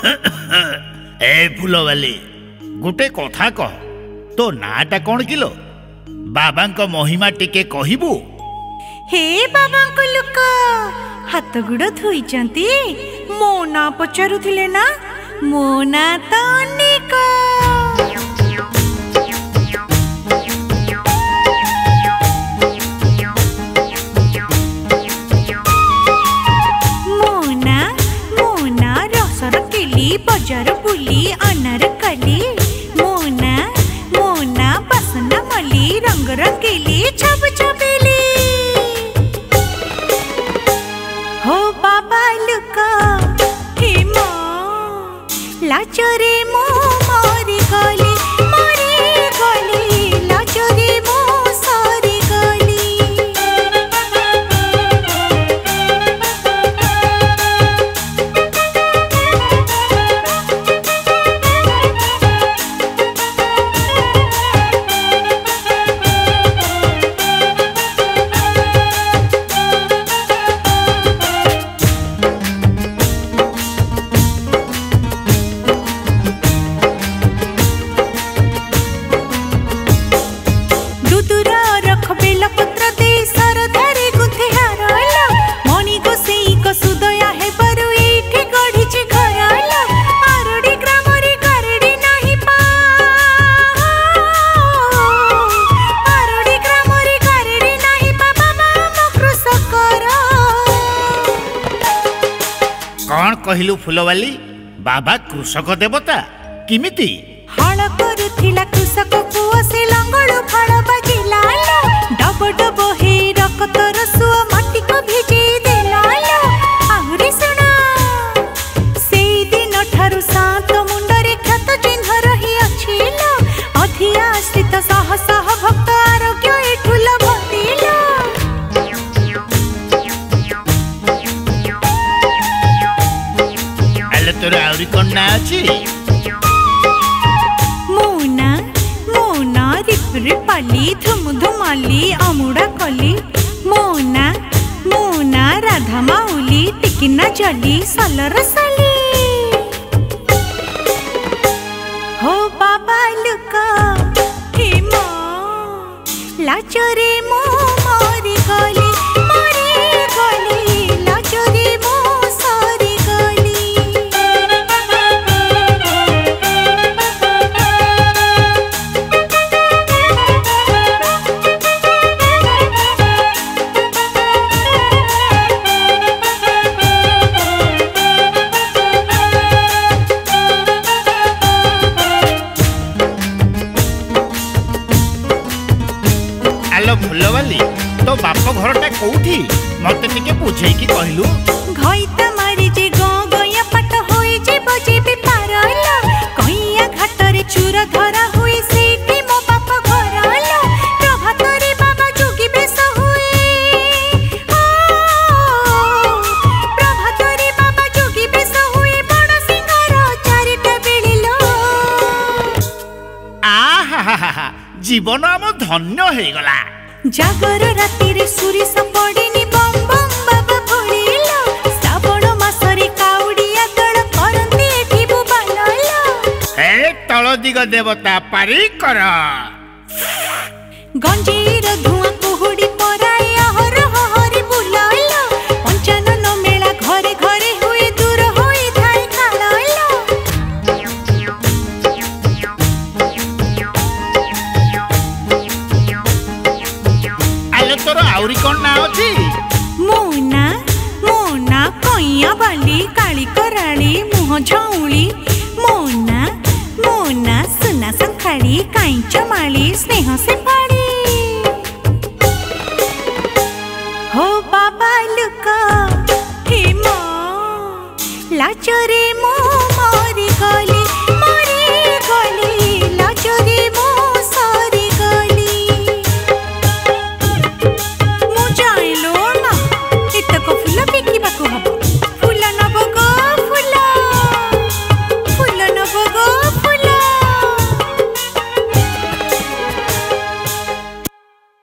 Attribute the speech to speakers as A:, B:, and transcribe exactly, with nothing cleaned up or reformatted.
A: ए फुलवाली गोटे कथा कह तो नाटा कौन किलो बाबा को महिमा टिके कहबू।
B: हे बाबा को लुक हाथ गुड़ धोईचंती मो ना पचारुथिले ना मो ना तो अनेक मोना मोना रसर केली बजार बुली अनार कली मोना मोना बसना मली रंग रंगीली छब छबेली हो बाबा लुका हे मो लाचरे मो मारी गली मारी गली लाचरे मो सारी गली
A: कहलु फुलवाली बाबा कृषक देवता किमिति
B: हल करुथिला कृषक पुओ से लंगड़ फल बजिला डब डब हे रक्त रसुआ माटी को भिजी देला आहुरी सुना से दिन ठारु सात मुंडरे क्षत चिन्ह रही अछि अधिया स्थित सह सह भक्त आरोग्य एठुल भतिला
A: तोर आउरी कन्ना अछि
B: मोना मोना रिपरि पाली धुम धुमाली अमुडा कली मोना मोना राधा माउली टिकिना जली सलर साली हो बाबा लुका हे मो लाचरे मो मारी गली मारी गली लाचरे मो सारी गली
A: फुलवाली तो बाप घरटा कोठी मते टिके बुझे की कहलु
B: घइता मारी जे गो गया पट होई जे बजे बे पारला कइया घाटरे चूर धरा होई सेठी मो बाप घरला प्रभातरे बाबा जोगी बेस हुए प्रभातरे बाबा जोगी बेस हुए बड़ सिंगार चारिटा बेलिलो
A: आहा जीवन आम धन्य हे गला
B: जागर राति रे सूरी सपड़िनी बम बम बाबा भोलिलो श्रावण मासरे काउडिया दळ करंती एठी बुबालो
A: हे तळ दिग देवता पारी कर
B: गंजीर धुआं कुहुडी पराय हर हरि बुलालो पंचानन मेला घरे घरे हुई दूर होई थाई खालालो
A: आलो तोर आउरी कोन ना अछि
B: मोना मोना कइया बाली काली कराली मुह झौली मोना मोना सुना संखाली काई चमाली स्नेह से